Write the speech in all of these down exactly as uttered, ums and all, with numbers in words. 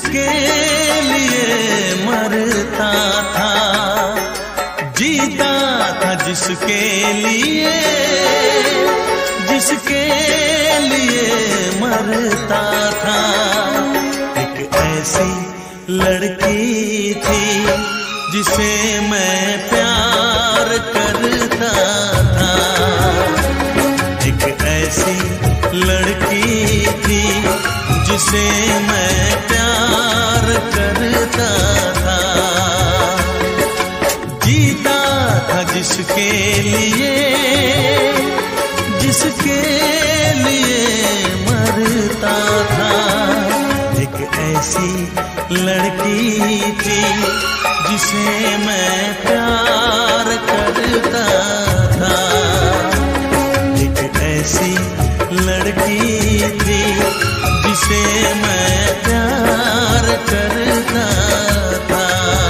जिसके लिए मरता था, जीता था जिसके लिए, जिसके लिए मरता था। एक ऐसी लड़की थी जिसे मैं प्यार करता था, एक ऐसी लड़की थी जिसे मैं प्यार करता था। जीता था जिसके लिए, जिसके लिए मरता था। एक ऐसी लड़की थी जिसे मैं प्यार करता था, एक ऐसी लड़की थी जिसे मैं प्यार करता था।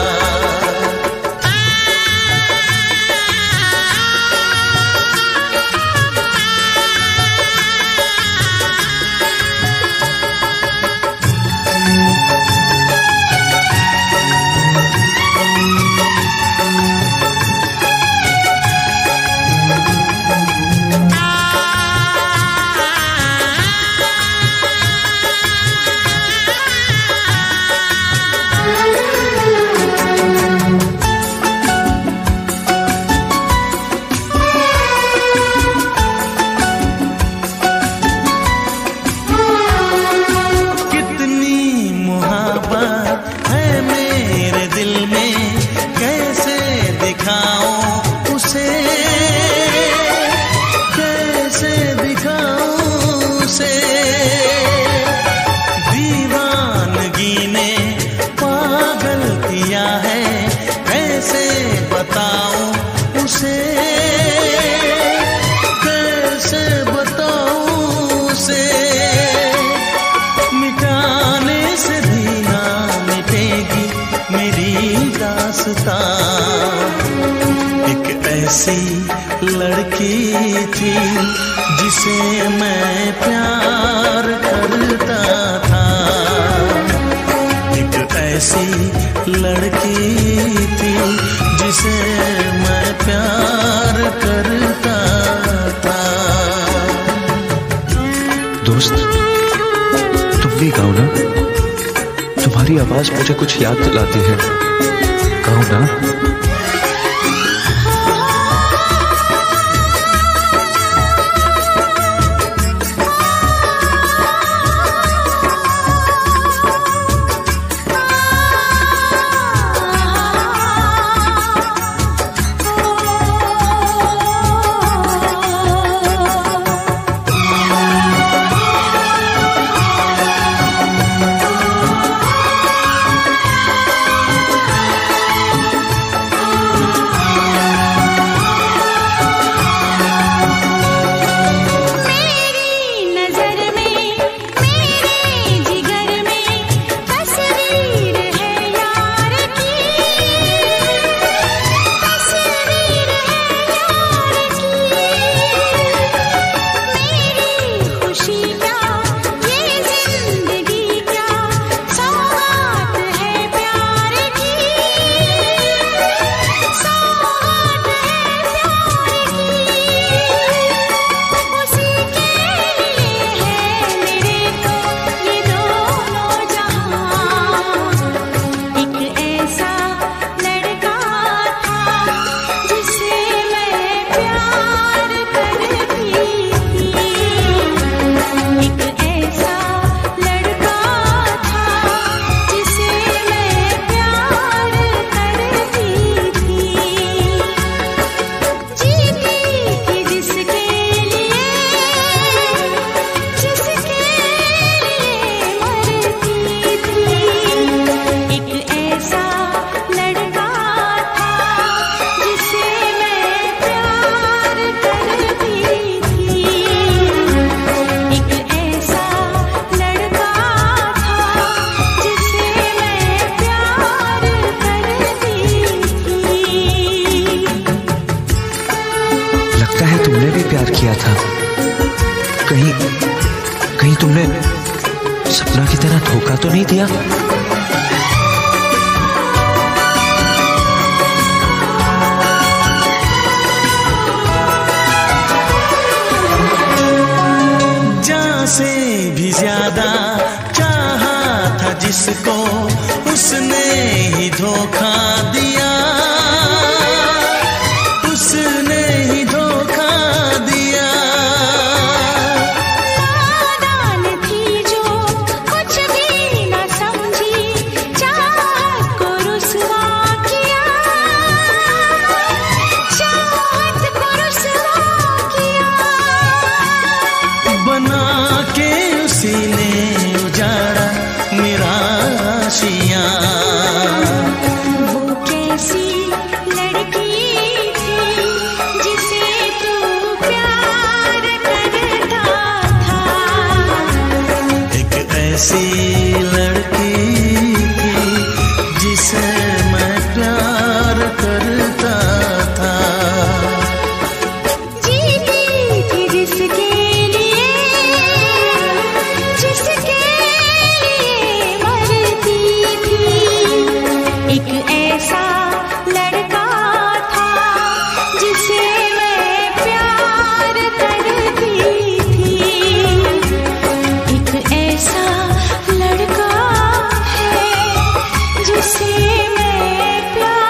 एक ऐसी लड़की थी जिसे मैं प्यार करता था, एक ऐसी लड़की थी जिसे मैं प्यार करता था। दोस्त, तुम भी गाओ ना, तुम्हारी आवाज मुझे कुछ याद दिलाती है, गाओ ना। किया था, कहीं कहीं तुमने सपना की तरह धोखा तो नहीं दिया? से भी ज्यादा चाहा था जिसको उसने ही धोखा दिया, उसने ही धोखा दिया। नादान थी जो कुछ भी न समझी, चाहत को रुसवा किया, चाहत को रुसवा किया। बना के उसी ने उजाड़ा मेरा आशियाँ। वो कैसी लड़की थी जिसे तू प्यार करता था, एक ऐसी लड़की थी जिसे मैं प्यार करता था। जीती थी जिसके लिए, जिसके लिए मरती थी। एक ऐसा लड़का था जिसे मैं प्यार करती थी। एक ऐसा लड़का है जिसे मैं प्यार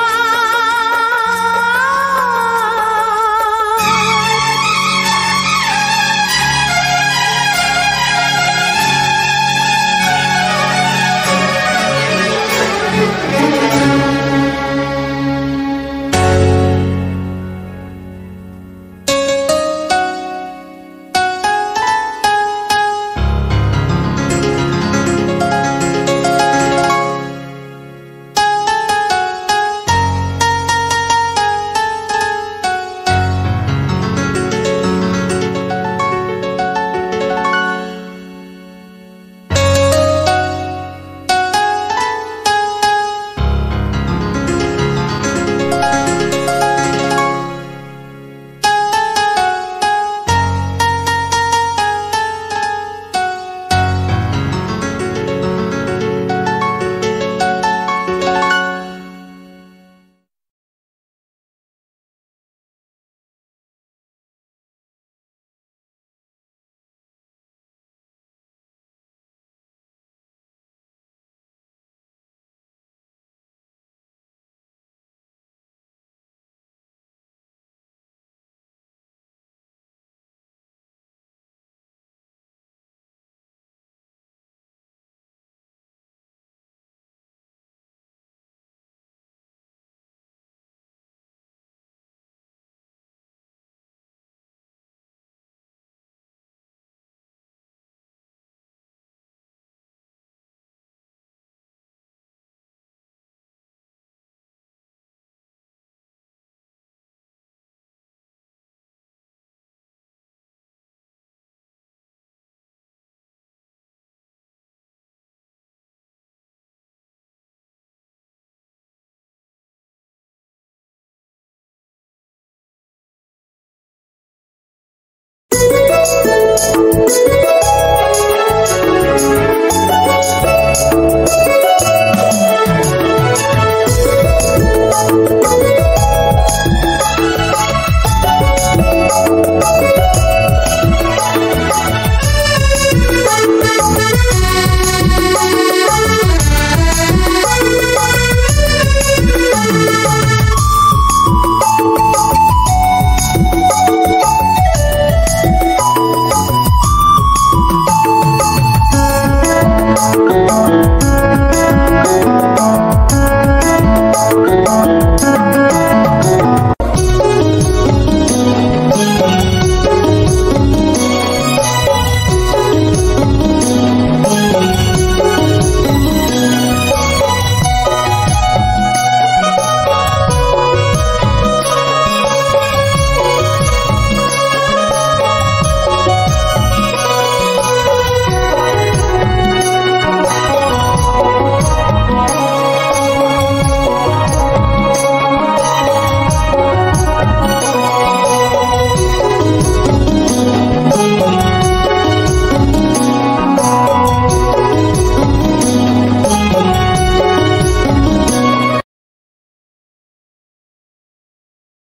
Thank you.